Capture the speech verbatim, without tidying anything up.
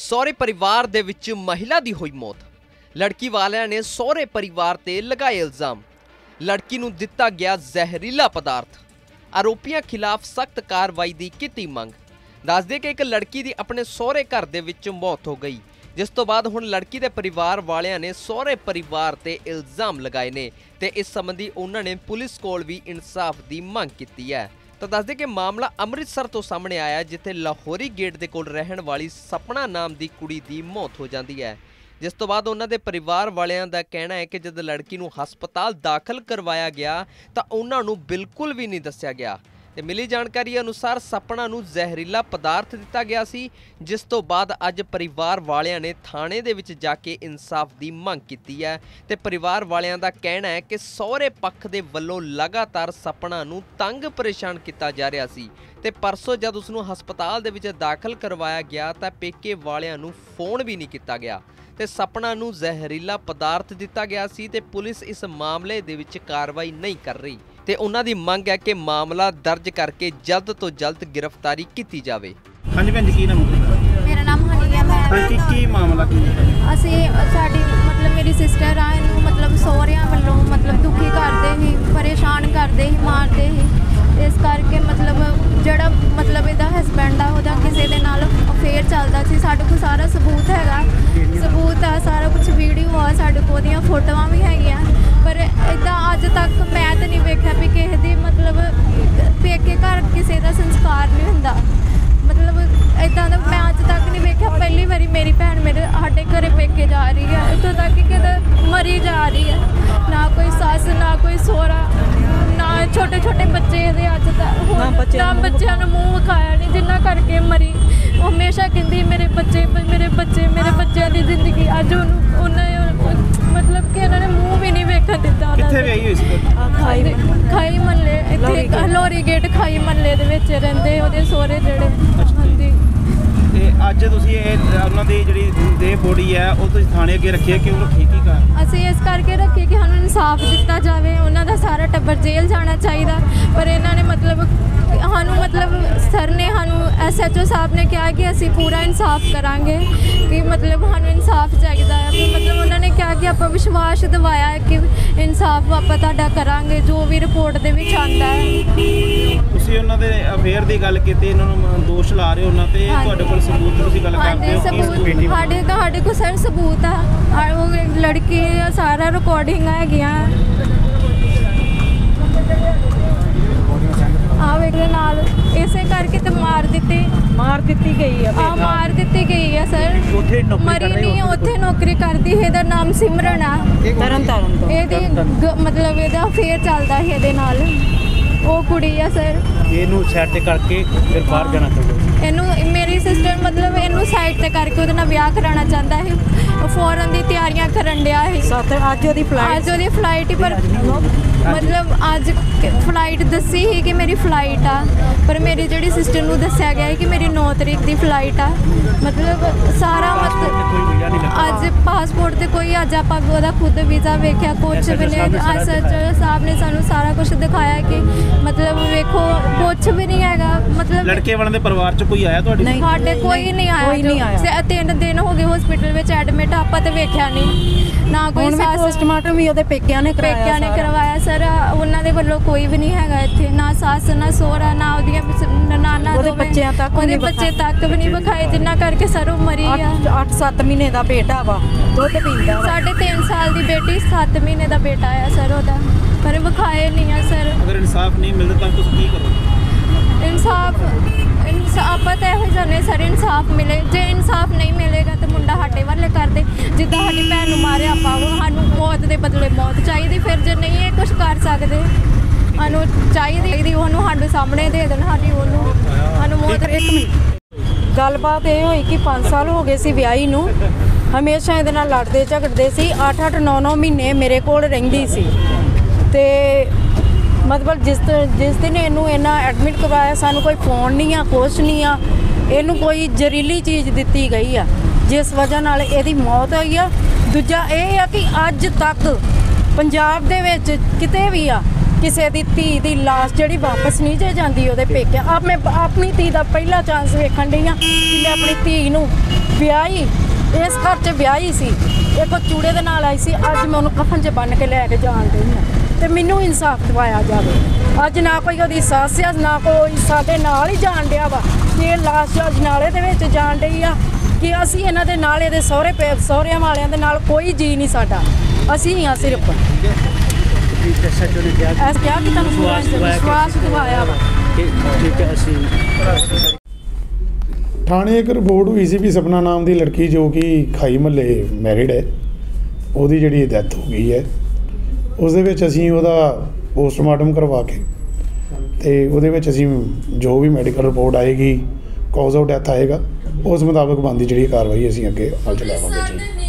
ਸਹੁਰੇ ਪਰਿਵਾਰ ਦੇ ਵਿੱਚ ਮਹਿਲਾ ਦੀ ਹੋਈ ਮੌਤ। ਲੜਕੀ ਵਾਲਿਆਂ ਨੇ ਸਹੁਰੇ ਪਰਿਵਾਰ ਤੇ ਲਗਾਏ ਇਲਜ਼ਾਮ। ਲੜਕੀ ਨੂੰ ਦਿੱਤਾ ਗਿਆ ਜ਼ਹਿਰੀਲਾ ਪਦਾਰਥ। ਆਰੋਪੀਆਂ ਖਿਲਾਫ ਸਖਤ ਕਾਰਵਾਈ ਦੀ ਕੀਤੀ ਮੰਗ। ਦੱਸਦੇ ਕਿ ਇੱਕ ਲੜਕੀ ਦੀ ਆਪਣੇ ਸਹੁਰੇ ਘਰ ਦੇ ਵਿੱਚ ਮੌਤ ਹੋ ਗਈ, ਜਿਸ ਤੋਂ ਬਾਅਦ ਹੁਣ ਲੜਕੀ ਦੇ ਪਰਿਵਾਰ ਵਾਲਿਆਂ ਨੇ ਸਹੁਰੇ ਪਰਿਵਾਰ ਤੇ ਇਲਜ਼ਾਮ ਲਗਾਏ ਨੇ ਤੇ ਇਸ ਸੰਬੰਧੀ ਉਹਨਾਂ ਨੇ ਪੁਲਿਸ ਕੋਲ ਵੀ ਇਨਸਾਫ ਦੀ ਮੰਗ ਕੀਤੀ ਹੈ। ਤਾਂ ਦੱਸਦੇ ਕਿ ਮਾਮਲਾ ਅੰਮ੍ਰਿਤਸਰ ਤੋਂ ਸਾਹਮਣੇ ਆਇਆ, ਜਿੱਥੇ ਲਾਹੌਰੀ ਗੇਟ ਦੇ ਕੋਲ ਰਹਿਣ ਵਾਲੀ ਸਪਨਾ ਨਾਮ ਦੀ ਕੁੜੀ ਦੀ ਮੌਤ ਹੋ ਜਾਂਦੀ ਹੈ, ਜਿਸ ਤੋਂ ਬਾਅਦ ਉਹਨਾਂ ਦੇ ਪਰਿਵਾਰ ਵਾਲਿਆਂ ਦਾ ਕਹਿਣਾ ਹੈ ਕਿ ਜਦ ਲੜਕੀ ਨੂੰ ਹਸਪਤਾਲ ਦਾਖਲ ਕਰਵਾਇਆ ਗਿਆ ਤਾਂ ਉਹਨਾਂ ਨੂੰ ਬਿਲਕੁਲ ਵੀ ਨਹੀਂ ਦੱਸਿਆ ਗਿਆ ਤੇ ਮਿਲੀ ਜਾਣਕਾਰੀ ਅਨੁਸਾਰ ਸਪਨਾ ਨੂੰ ਜ਼ਹਿਰੀਲਾ ਪਦਾਰਥ ਦਿੱਤਾ ਗਿਆ ਸੀ, ਜਿਸ ਤੋਂ ਬਾਅਦ ਅੱਜ ਪਰਿਵਾਰ ਵਾਲਿਆਂ ਨੇ ਥਾਣੇ ਦੇ ਵਿੱਚ ਜਾ ਕੇ ਇਨਸਾਫ ਦੀ ਮੰਗ ਕੀਤੀ ਹੈ ਤੇ ਪਰਿਵਾਰ ਵਾਲਿਆਂ ਦਾ ਕਹਿਣਾ ਹੈ ਕਿ ਸਹੁਰੇ ਪੱਖ ਦੇ ਵੱਲੋਂ ਲਗਾਤਾਰ ਸਪਨਾ ਨੂੰ ਤੰਗ ਪਰੇਸ਼ਾਨ ਕੀਤਾ ਜਾ ਰਿਹਾ ਸੀ ਤੇ ਪਰਸੋਂ ਜਦ ਉਸ ਨੂੰ ਹਸਪਤਾਲ ਦੇ ਵਿੱਚ ਦਾਖਲ ਕਰਵਾਇਆ ਗਿਆ ਤਾਂ ਪੇਕੇ ਵਾਲਿਆਂ ਨੂੰ ਫੋਨ ਵੀ ਨਹੀਂ ਕੀਤਾ ਗਿਆ ਤੇ ਸਪਨਾ ਨੂੰ ਜ਼ਹਿਰੀਲਾ ਪਦਾਰਥ ਦਿੱਤਾ ਗਿਆ ਸੀ ਤੇ ਪੁਲਿਸ ਇਸ ਮਾਮਲੇ ਦੇ ਵਿੱਚ ਕਾਰਵਾਈ ਨਹੀਂ ਕਰ ਰਹੀ ਤੇ ਉਹਨਾਂ ਦੀ ਮੰਗ ਹੈ ਕਿ ਮਾਮਲਾ ਦਰਜ ਕਰਕੇ ਜਲਦ ਤੋਂ ਜਲਦ गिरफ्तारी ਕੀਤੀ ਜਾਵੇ। ਹਾਂਜੀ ਭੈਣ ਜੀ, ਕੀ ਨਾਮ ਹੈ? ਮੇਰਾ ਨਾਮ ਹਨੀ ਹੈ। ਮੈਂ ਕੀ ਕੀ ਮਾਮਲਾ ਕੀ ਹੈ? ਅਸੀਂ ਸਾਡੀ ਮਤਲਬ ਮੇਰੀ ਸਿਸਟਰ ਆ, ਇਹਨੂੰ ਮਤਲਬ ਸਹੁਰਿਆਂ ਵੱਲੋਂ ਮਤਲਬ ਦੁਖੀ ਕਰਦੇ ਹੀ, ਪਰੇਸ਼ਾਨ ਕਰਦੇ ਹੀ, ਮਾਰਦੇ ਹੀ। ਇਸ ਕਰਕੇ ਮਤਲਬ ਜਿਹੜਾ ਮਤਲਬ ਇਹਦਾ ਹਸਬੈਂਡ ਆ, ਉਹਦਾ ਕਿਸੇ ਦੇ ਨਾਲ ਅਫੇਅਰ ਚੱਲਦਾ ਸੀ। ਸਾਡੇ ਕੋਲ ਸਾਰਾ ਸਬੂਤ ਹੈਗਾ, ਸਬੂਤ ਆ, ਸਾਰਾ ਕੁਝ ਵੀਡੀਓ ਆ ਸਾਡੇ ਕੋਲ, ਉਹਦੀਆਂ ਫੋਟੋਆਂ ਵੀ ਹੈਗੀਆਂ। ਪਰ ਇੱਦਾਂ ਅੱਜ ਤੱਕ ਮੈਂ ਤਾਂ ਨਹੀਂ ਵੇਖਿਆ ਵੀ ਕਿਸੇ ਦੀ ਮਤਲਬ ਪੇਕੇ ਘਰ ਕਿਸੇ ਦਾ ਸੰਸਕਾਰ ਨਹੀਂ ਹੁੰਦਾ। ਮਤਲਬ ਇੱਦਾਂ ਦਾ ਮੈਂ ਅੱਜ ਤੱਕ ਨਹੀਂ ਵੇਖਿਆ। ਪਹਿਲੀ ਵਾਰੀ ਮੇਰੀ ਭੈਣ ਮੇਰੇ ਸਾਡੇ ਘਰੇ ਪੇਕੇ ਜਾ ਰਹੀ ਹੈ, ਇੱਥੋਂ ਤੱਕ ਕਿ ਕਿਤੇ ਮਰੀ ਜਾ ਰਹੀ ਹੈ। ਨਾ ਕੋਈ ਸੱਸ, ਨਾ ਕੋਈ ਸਹੁਰਾ, ਨਾ ਛੋਟੇ ਛੋਟੇ ਬੱਚੇ ਇਹਦੇ ਅੱਜ ਤੱਕ ਨਾ ਬੱਚਿਆਂ ਨੂੰ ਮੂੰਹ ਵਿਖਾਇਆ ਨਹੀਂ, ਜਿੰਨਾ ਕਰਕੇ ਮਰੀ। ਉਹ ਹਮੇਸ਼ਾ ਕਹਿੰਦੀ ਮੇਰੇ ਬੱਚੇ ਮੇਰੇ ਬੱਚੇ ਮੇਰੇ ਬੱਚਿਆਂ ਦੀ ਜ਼ਿੰਦਗੀ। ਅੱਜ ਉਹਨੂੰ ਉਹਨਾਂ ਮਤਲਬ ਕਿ ਇਹਨਾਂ ਨੇ ਮੂੰਹ ਵੀ ਨਹੀਂ ਵੇਖਣ ਦਿੱਤਾ। ਕਿੱਥੇ ਵਿਆਹੀ ਹੋਈ ਸੀ? ਖਾਈ ਖਾਈ ਮਹੱਲੇ, ਇੱਥੇ ਲੋਰੀ ਗੇਟ ਖਾਈ ਮਹੱਲੇ ਦੇ ਵਿੱਚ ਰਹਿੰਦੇ ਉਹਦੇ ਸਹੁਰੇ ਜਿਹੜੇ। ਹਾਂਜੀ। ਤੇ ਅੱਜ ਤੁਸੀਂ ਇਹ ਉਹਨਾਂ ਦੀ ਜਿਹੜੀ ਦੇਹ ਬੋਡੀ ਹੈ ਉਹ ਤੁਸੀਂ ਥਾਣੇ ਅੱਗੇ ਰੱਖੀ ਹੈ, ਕਿਉਂ ਰੱਖੀ, ਕੀ ਕਾਰਨ? ਅਸੀਂ ਇਸ ਕਰਕੇ ਰੱਖੀ ਕਿ ਸਾਨੂੰ ਇਨਸਾਫ ਦਿੱਤਾ ਜਾਵੇ। ਉਹਨਾਂ ਦਾ ਸਾਰਾ ਟੱਬਰ ਜੇਲ੍ਹ ਜਾਣਾ ਚਾਹੀਦਾ, ਪਰ ਇਹਨਾਂ ਨੇ ਮਤਲਬ ਸਾਨੂੰ ਮਤਲਬ ਸਰ ਨੇ ਸਾਨੂੰ ਐਸ ਐਚ ਓ ਸਾਹਿਬ ਨੇ ਕਿਹਾ ਕਿ ਅਸੀਂ ਪੂਰਾ ਇਨਸਾਫ ਕਰਾਂਗੇ, ਕਿ ਮਤਲਬ ਸਾਨੂੰ ਇਨਸਾਫ ਚਾਹੀਦਾ ਹੈ। ਮਤਲਬ ਉਹਨਾਂ ਨੇ ਕਿਹਾ ਕਿ ਆਪਾਂ ਵਿਸ਼ਵਾਸ ਦਿਵਾਇਆ ਹੈ ਕਿ ਇਨਸਾਫ ਆਪਾਂ ਤੁਹਾਡਾ ਕਰਾਂਗੇ, ਜੋ ਵੀ ਰਿਪੋਰਟ ਦੇ ਵਿੱਚ ਆਉਂਦਾ ਹੈ। ਤੁਸੀਂ ਉਹਨਾਂ ਦੇ ਅਫੇਅਰ ਦੀ ਗੱਲ ਕੀਤੀ, ਇਹਨਾਂ ਨੂੰ ਦੋਸ਼ ਲਾ ਰਹੇ ਹੋ ਉਹਨਾਂ ਤੇ, ਤੁਹਾਡੇ ਕੋਲ ਸਬੂਤ ਤੁਸੀਂ ਗੱਲ ਕਰਦੇ ਹੋ? ਸਬੂਤ ਸਾਡੇ ਸਾਡੇ ਕੋਲ ਸਰ ਸਬੂਤ ਆ, ਉਹ ਲੜਕੀ ਸਾਰਾ ਰਿਕਾਰਡਿੰਗ ਹੈਗੀਆਂ ਆ ਵੇਖਦੇ ਨਾਲ। ਇਸੇ ਕਰਕੇ ਤੇ ਮਾਰ ਦਿੱਤੀ ਮਾਰ ਦਿੱਤੀ ਗਈ ਹੈ। ਆ ਮਾਰ ਦਿੱਤੀ ਗਈ ਹੈ ਸਰ। ਮਰੀ ਨਹੀਂ, ਉੱਥੇ ਨੌਕਰੀ ਕਰਦੀ। ਇਹਦਾ ਨਾਮ ਸਿਮਰਨ ਆ, ਤਰਨ ਤਾਰਨ ਤੋਂ। ਇਹਦੀ ਮਤਲਬ ਇਹਦਾ ਅਫੇਅਰ ਚੱਲਦਾ ਹੈ ਇਹਦੇ ਨਾਲ। ਉਹ ਕੁੜੀ ਆ ਸਰ। ਇਹਨੂੰ ਸਾਈਡ ਤੇ ਕਰਕੇ ਫਿਰ ਬਾਹਰ ਜਾਣਾ ਚਾਹੁੰਦੇ? ਇਹਨੂੰ ਮੇਰੀ ਸਿਸਟਰ ਮਤਲਬ ਇਹਨੂੰ ਸਾਈਡ ਤੇ ਕਰਕੇ ਉਹਦੇ ਨਾਲ ਵਿਆਹ ਕਰਾਉਣਾ ਚਾਹੁੰਦਾ ਹੈ। ਫੌਰਨ ਦੀ ਤਿਆਰੀਆਂ ਕਰਨ ਡਿਆ ਹੈ। ਅੱਜ ਉਹਦੀ ਫਲਾਈਟ ਅੱਜ ਉਹਦੀ ਫਲਾਈਟ ਹੀ, ਪਰ ਮਤਲਬ ਅੱਜ ਫਲਾਈਟ ਦੱਸੀ ਸੀ ਕਿ ਮੇਰੀ ਫਲਾਈਟ ਆ, ਪਰ ਮੇਰੀ ਜਿਹੜੀ ਸਿਸਟਰ ਨੂੰ ਦੱਸਿਆ ਗਿਆ ਹੈ ਕਿ ਮੇਰੀ ਨੌ ਤਰੀਕ ਦੀ ਫਲਾਈਟ ਆ। ਮਤਲਬ ਸਾਰਾ ਮਤਲਬ ਅੱਜ ਪਾਸਪੋਰਟ ਤੇ ਕੋਈ, ਅੱਜ ਆਪਾਂ ਉਹਦਾ ਖੁਦ ਵੀਜ਼ਾ ਵੇਖਿਆ, ਕੁਛ ਵੀ ਨਹੀਂ। ਐਸ ਐਚ ਓ ਸਾਹਿਬ ਨੇ ਸਾਨੂੰ ਸਾਰਾ ਕੁਝ ਦਿਖਾਇਆ ਕਿ ਮਤਲਬ ਵੇਖੋ ਕੁਛ ਵੀ ਨਹੀਂ ਹੈਗਾ। ਮਤਲਬ ਲੜਕੇ ਵਾਲਿਆਂ ਦੇ ਪਰਿਵਾਰ ਚ ਕੋਈ ਆਇਆ ਤੁਹਾਡੇ? ਸਾਡੇ ਕੋਈ ਨਹੀਂ ਆਇਆ। ਕੋਈ ਨਹੀਂ ਆਇਆ। ਤਿੰਨ ਦਿਨ ਹੋ ਗਏ ਹਸਪੀਟਲ ਵਿੱਚ ਐਡਮਿਟ, ਆਪਾਂ ਤਾਂ ਵੇਖਿਆ ਨਹੀਂ। ਨਾ ਕੋਈ ਸਾਸ, ਪੋਸਟਮਾਰਟਮ ਵੀ ਉਹਦੇ ਪੇਕਿਆਂ ਨੇ ਕਰਾਇਆ ਪੇਕਿਆਂ ਨੇ ਕਰਵਾਇਆ ਸਰ। ਉਹਨਾਂ ਦੇ ਵੱਲੋਂ ਕੋਈ ਵੀ ਨਹੀਂ ਹੈਗਾ ਇੱਥੇ, ਨਾ ਸੱਸ ਨਾ ਸਹੁਰਾ, ਨਾ ਉਹਦੀਆਂ ਨਨਾਣਾ, ਉਹਦੇ ਬੱਚਿਆਂ ਤੱਕ ਉਹਦੇ ਬੱਚੇ ਤੱਕ ਵੀ ਨਹੀਂ ਵਿਖਾਏ, ਜਿੰਨਾ ਕਰਕੇ ਸਰ ਉਹ ਮਰੀ ਆ। ਅੱਠ ਸੱਤ ਮਹੀਨੇ ਦਾ ਬੇਟਾ ਵਾ, ਦੁੱਧ ਪੀਂਦਾ। ਸਾਢੇ ਤਿੰਨ ਸਾਲ ਦੀ ਬੇਟੀ, ਸੱਤ ਮਹੀਨੇ ਦਾ ਬੇਟਾ ਆ ਸਰ ਉਹਦਾ, ਪਰ ਵਿਖਾਏ ਨਹੀਂ ਆ ਸਰ। ਅਗਰ ਇਨਸਾਫ ਨਹੀਂ ਮਿਲਦਾ ਤਾਂ ਤੁਸੀਂ ਕੀ ਕਰੋਗੇ? ਇਨਸਾਫ ਆਪਾਂ ਤਾਂ ਇਹੋ ਚਾਹੁੰਦੇ ਸਰ, ਇਨਸਾਫ ਮਿਲੇ। ਜੇ ਇਨਸਾਫ ਨਹੀਂ ਮਿਲੇਗਾ ਤਾਂ ਮੁੰਡਾ ਸਾਡੇ ਵੱਲੇ ਕਰਦੇ, ਜਿੱਦਾਂ ਸਾਡੀ ਭੈਣ ਨੂੰ ਮਾਰਿਆ ਆਪਾਂ, ਉਹ ਸਾਨੂੰ ਮੌਤ ਦੇ ਬਦਲੇ ਮੌਤ ਚਾਹੀਦੀ। ਫਿਰ ਜੇ ਨਹੀਂ ਇਹ ਕੁਛ ਕਰ ਸਕਦੇ, ਸਾਨੂੰ ਚਾਹੀਦੀ ਉਹਨੂੰ ਸਾਡੇ ਸਾਹਮਣੇ ਦੇ ਦੇਣ, ਸਾਡੀ ਉਹਨੂੰ ਸਾਨੂੰ ਮੌਤ। ਇੱਕ ਮਿੰਟ, ਗੱਲਬਾਤ ਇਹ ਹੋਈ ਕਿ ਪੰਜ ਸਾਲ ਹੋ ਗਏ ਸੀ ਵਿਆਹੀ ਨੂੰ, ਹਮੇਸ਼ਾ ਇਹਦੇ ਨਾਲ ਲੜਦੇ ਝਗੜਦੇ ਸੀ। ਅੱਠ ਅੱਠ ਨੌ ਨੌ ਮਹੀਨੇ ਮੇਰੇ ਕੋਲ ਰਹਿੰਦੀ ਸੀ ਤੇ ਮਤਲਬ ਜਿਸ ਜਿਸ ਦਿਨ ਇਹਨੂੰ ਇਹਨਾਂ ਐਡਮਿਟ ਕਰਵਾਇਆ, ਸਾਨੂੰ ਕੋਈ ਫੋਨ ਨਹੀਂ ਆ, ਕੁਛ ਨਹੀਂ ਆ। ਇਹਨੂੰ ਕੋਈ ਜ਼ਹਿਰੀਲੀ ਚੀਜ਼ ਦਿੱਤੀ ਗਈ ਆ, ਜਿਸ ਵਜ੍ਹਾ ਨਾਲ ਇਹਦੀ ਮੌਤ ਹੋਈ ਆ। ਦੂਜਾ ਇਹ ਆ ਕਿ ਅੱਜ ਤੱਕ ਪੰਜਾਬ ਦੇ ਵਿੱਚ ਕਿਤੇ ਵੀ ਆ ਕਿਸੇ ਦੀ ਧੀ ਦੀ ਲਾਸ਼ ਜਿਹੜੀ ਵਾਪਸ ਨਹੀਂ ਜੇ ਜਾਂਦੀ ਉਹਦੇ ਪੇਕੇ। ਆ ਮੈਂ ਆਪਣੀ ਧੀ ਦਾ ਪਹਿਲਾ ਚਾਂਸ ਵੇਖਣ ਡਈ ਹਾਂ ਕਿ ਮੈਂ ਆਪਣੀ ਧੀ ਨੂੰ ਵਿਆਹੀ ਇਸ ਘਰ 'ਚ ਵਿਆਹੀ ਸੀ, ਇੱਕ ਚੂੜੇ ਦੇ ਨਾਲ ਆਈ ਸੀ, ਅੱਜ ਮੈਂ ਉਹਨੂੰ ਕਫਨ 'ਚ ਬੰਨ੍ਹ ਕੇ ਲੈ ਕੇ ਜਾਣ ਡਈ ਹਾਂ ਤੇ ਮੈਨੂੰ ਇਨਸਾਫ ਦਿਵਾਇਆ ਜਾਵੇ। ਅੱਜ ਨਾ ਕੋਈ ਉਹਦੀ ਸੱਸ ਆ ਨਾ ਕੋਈ ਸਾਡੇ ਨਾਲ ਹੀ ਜਾਣ ਡਿਆ ਵਾ ਕਿ ਇਹ ਲਾਸ਼ ਅੱਜ ਨਾਲੇ ਦੇ ਵਿੱਚ ਜਾਣ ਡਈ ਆ ਕਿ ਅਸੀਂ ਇਹਨਾਂ ਦੇ ਨਾਲ ਇਹਦੇ ਸਹੁਰੇ ਪੇ ਸਹੁਰਿਆਂ ਵਾਲਿਆਂ ਦੇ ਨਾਲ ਕੋਈ ਜੀ ਨਹੀਂ ਸਾਡਾ, ਅਸੀਂ ਹੀ ਆ ਸਿਰਫ। ਐਸ ਕਿਹਾ ਕਿ ਤੁਹਾਨੂੰ ਵਿਸ਼ਵਾਸ ਦਿਵਾਇਆ ਵਾ। ਥਾਣੇ ਇੱਕ ਰਿਪੋਰਟ ਹੋਈ ਸੀ ਵੀ ਸਪਨਾ ਨਾਮ ਦੀ ਲੜਕੀ ਜੋ ਕਿ ਖਾਈ ਮਹੱਲੇ ਮੈਰਿਡ ਹੈ, ਉਹਦੀ ਜਿਹੜੀ ਡੈਥ ਹੋ ਗਈ ਹੈ। ਉਸ ਦੇ ਵਿੱਚ ਅਸੀਂ ਉਹਦਾ ਪੋਸਟਮਾਰਟਮ ਕਰਵਾ ਕੇ ਤੇ ਉਹਦੇ ਵਿੱਚ ਅਸੀਂ ਜੋ ਵੀ ਮੈਡੀਕਲ ਰਿਪੋਰਟ ਆਏਗੀ, ਕਾਜ਼ ਆਫ ਡੈਥ ਆਏਗਾ, ਉਸ ਮੁਤਾਬਕ ਬਣਦੀ ਜਿਹੜੀ ਕਾਰਵਾਈ ਅਸੀਂ ਅੱਗੇ ਅਮਲ 'ਚ ਲਿਆਵਾਂਗੇ ਜੀ।